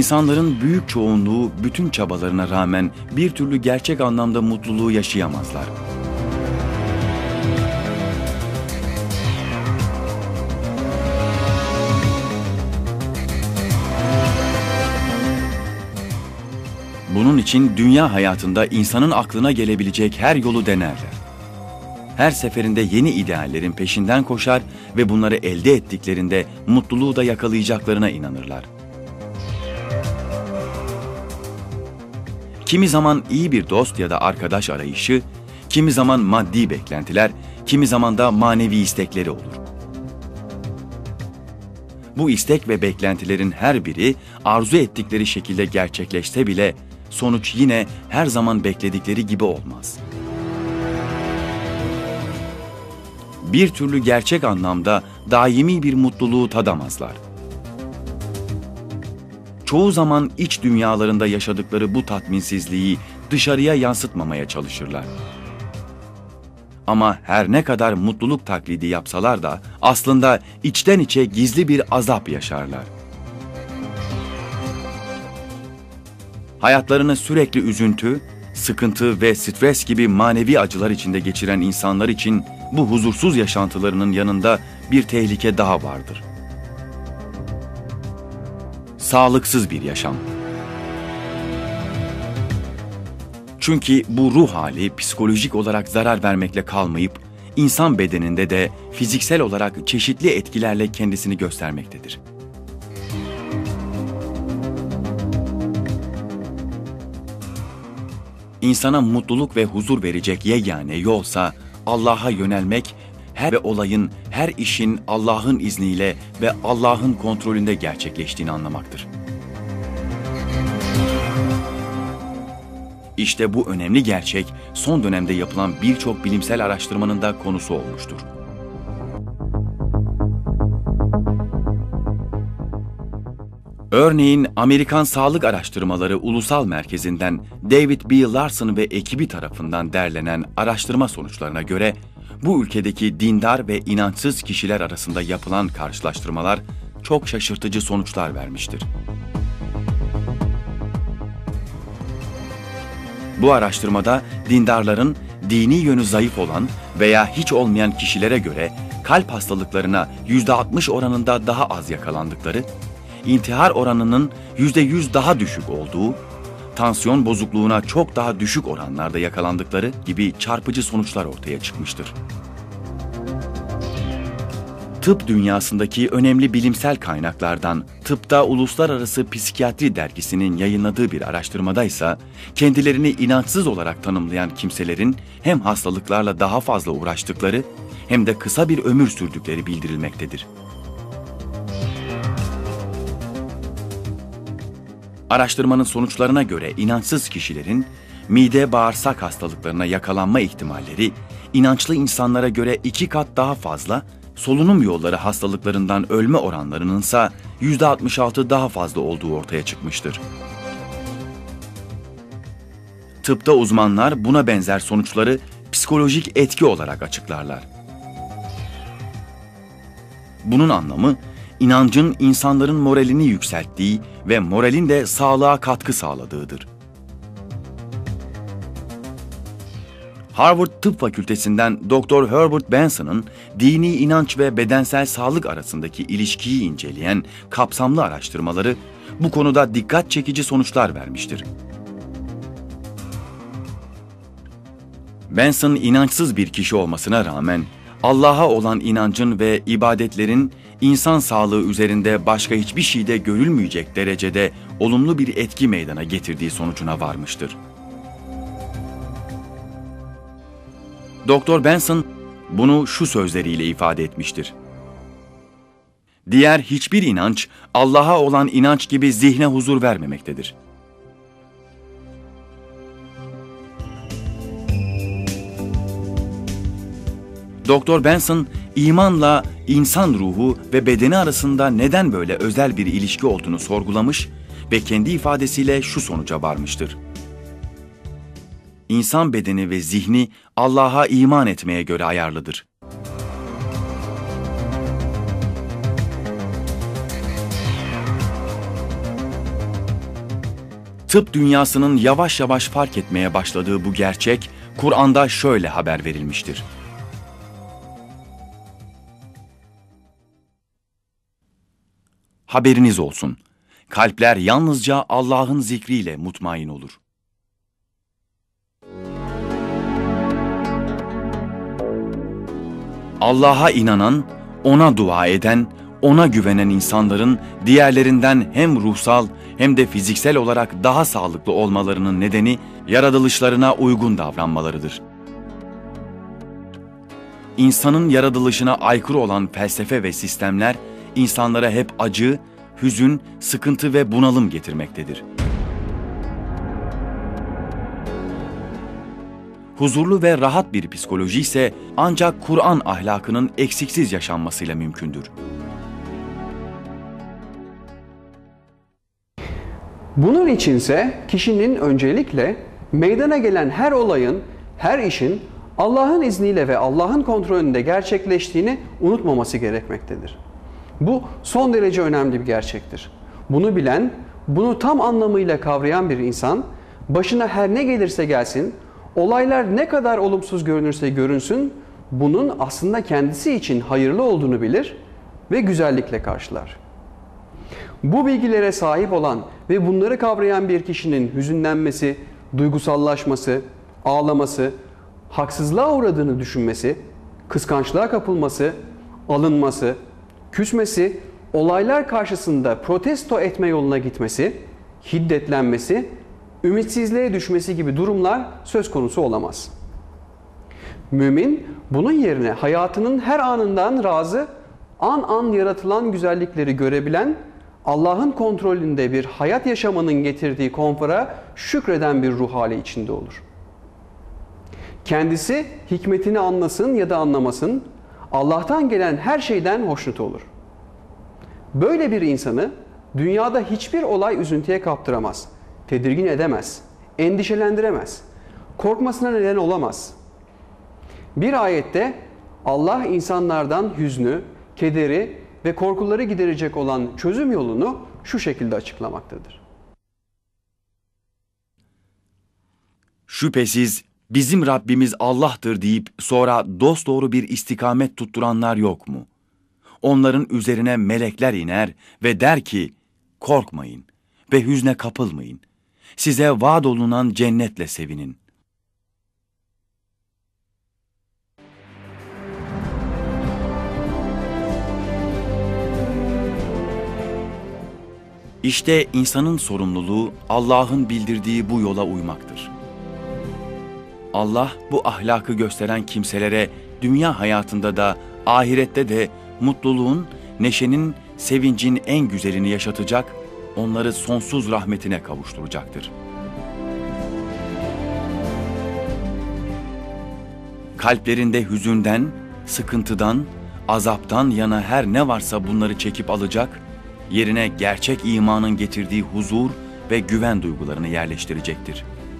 İnsanların büyük çoğunluğu bütün çabalarına rağmen bir türlü gerçek anlamda mutluluğu yaşayamazlar. Bunun için dünya hayatında insanın aklına gelebilecek her yolu denerler. Her seferinde yeni ideallerin peşinden koşar ve bunları elde ettiklerinde mutluluğu da yakalayacaklarına inanırlar. Kimi zaman iyi bir dost ya da arkadaş arayışı, kimi zaman maddi beklentiler, kimi zaman da manevi istekleri olur. Bu istek ve beklentilerin her biri arzu ettikleri şekilde gerçekleşse bile sonuç yine her zaman bekledikleri gibi olmaz. Bir türlü gerçek anlamda daimi bir mutluluğu tadamazlar. Çoğu zaman iç dünyalarında yaşadıkları bu tatminsizliği dışarıya yansıtmamaya çalışırlar. Ama her ne kadar mutluluk taklidi yapsalar da aslında içten içe gizli bir azap yaşarlar. Hayatlarını sürekli üzüntü, sıkıntı ve stres gibi manevi acılar içinde geçiren insanlar için bu huzursuz yaşantılarının yanında bir tehlike daha vardır. Sağlıksız bir yaşam. Çünkü bu ruh hali psikolojik olarak zarar vermekle kalmayıp, insan bedeninde de fiziksel olarak çeşitli etkilerle kendisini göstermektedir. İnsana mutluluk ve huzur verecek yegane yolsa Allah'a yönelmek, her olayın, her işin Allah'ın izniyle ve Allah'ın kontrolünde gerçekleştiğini anlamaktır. İşte bu önemli gerçek son dönemde yapılan birçok bilimsel araştırmanın da konusu olmuştur. Örneğin Amerikan Sağlık Araştırmaları Ulusal Merkezi'nden David B. Larson ve ekibi tarafından derlenen araştırma sonuçlarına göre bu ülkedeki dindar ve inançsız kişiler arasında yapılan karşılaştırmalar çok şaşırtıcı sonuçlar vermiştir. Bu araştırmada dindarların dini yönü zayıf olan veya hiç olmayan kişilere göre kalp hastalıklarına %60 oranında daha az yakalandıkları, intihar oranının %100 daha düşük olduğu, tansiyon bozukluğuna çok daha düşük oranlarda yakalandıkları gibi çarpıcı sonuçlar ortaya çıkmıştır. Tıp dünyasındaki önemli bilimsel kaynaklardan Tıpta Uluslararası Psikiyatri Dergisi'nin yayınladığı bir araştırmada ise kendilerini inançsız olarak tanımlayan kimselerin hem hastalıklarla daha fazla uğraştıkları hem de kısa bir ömür sürdükleri bildirilmektedir. Araştırmanın sonuçlarına göre inançsız kişilerin mide-bağırsak hastalıklarına yakalanma ihtimalleri inançlı insanlara göre 2 kat daha fazla, solunum yolları hastalıklarından ölme oranlarının ise %66 daha fazla olduğu ortaya çıkmıştır. Tıpta uzmanlar buna benzer sonuçları psikolojik etki olarak açıklarlar. Bunun anlamı, inancın insanların moralini yükselttiği ve moralin de sağlığa katkı sağladığıdır. Harvard Tıp Fakültesinden Dr. Herbert Benson'ın dini inanç ve bedensel sağlık arasındaki ilişkiyi inceleyen kapsamlı araştırmaları bu konuda dikkat çekici sonuçlar vermiştir. Benson inançsız bir kişi olmasına rağmen Allah'a olan inancın ve ibadetlerin insan sağlığı üzerinde başka hiçbir şeyde görülmeyecek derecede olumlu bir etki meydana getirdiği sonucuna varmıştır. Dr. Benson bunu şu sözleriyle ifade etmiştir: "Diğer hiçbir inanç Allah'a olan inanç gibi zihne huzur vermemektedir." Dr. Benson, imanla insan ruhu ve bedeni arasında neden böyle özel bir ilişki olduğunu sorgulamış ve kendi ifadesiyle şu sonuca varmıştır: İnsan bedeni ve zihni Allah'a iman etmeye göre ayarlıdır. Tıp dünyasının yavaş yavaş fark etmeye başladığı bu gerçek, Kur'an'da şöyle haber verilmiştir. Haberiniz olsun, kalpler yalnızca Allah'ın zikriyle mutmain olur. Allah'a inanan, ona dua eden, ona güvenen insanların diğerlerinden hem ruhsal hem de fiziksel olarak daha sağlıklı olmalarının nedeni yaratılışlarına uygun davranmalarıdır. İnsanın yaratılışına aykırı olan felsefe ve sistemler insanlara hep acı, hüzün, sıkıntı ve bunalım getirmektedir. Huzurlu ve rahat bir psikoloji ise ancak Kur'an ahlakının eksiksiz yaşanmasıyla mümkündür. Bunun içinse kişinin öncelikle meydana gelen her olayın, her işin Allah'ın izniyle ve Allah'ın kontrolünde gerçekleştiğini unutmaması gerekmektedir. Bu son derece önemli bir gerçektir. Bunu bilen, bunu tam anlamıyla kavrayan bir insan, başına her ne gelirse gelsin, olaylar ne kadar olumsuz görünürse görünsün, bunun aslında kendisi için hayırlı olduğunu bilir ve güzellikle karşılar. Bu bilgilere sahip olan ve bunları kavrayan bir kişinin hüzünlenmesi, duygusallaşması, ağlaması, haksızlığa uğradığını düşünmesi, kıskançlığa kapılması, alınması, küsmesi, olaylar karşısında protesto etme yoluna gitmesi, hiddetlenmesi, ümitsizliğe düşmesi gibi durumlar söz konusu olamaz. Mümin bunun yerine hayatının her anından razı, an an yaratılan güzellikleri görebilen, Allah'ın kontrolünde bir hayat yaşamanın getirdiği konfora şükreden bir ruh hali içinde olur. Kendisi hikmetini anlasın ya da anlamasın, Allah'tan gelen her şeyden hoşnut olur. Böyle bir insanı dünyada hiçbir olay üzüntüye kaptıramaz, tedirgin edemez, endişelendiremez, korkmasına neden olamaz. Bir ayette Allah insanlardan hüznü, kederi ve korkuları giderecek olan çözüm yolunu şu şekilde açıklamaktadır. Şüphesiz bizim Rabbimiz Allah'tır deyip sonra dosdoğru bir istikamet tutturanlar yok mu? Onların üzerine melekler iner ve der ki, korkmayın ve hüzne kapılmayın. Size vaat olunan cennetle sevinin. İşte insanın sorumluluğu Allah'ın bildirdiği bu yola uymaktır. Allah bu ahlakı gösteren kimselere dünya hayatında da ahirette de mutluluğun, neşenin, sevincin en güzelini yaşatacak, onları sonsuz rahmetine kavuşturacaktır. Kalplerinde hüzünden, sıkıntıdan, azaptan yana her ne varsa bunları çekip alacak, yerine gerçek imanın getirdiği huzur ve güven duygularını yerleştirecektir.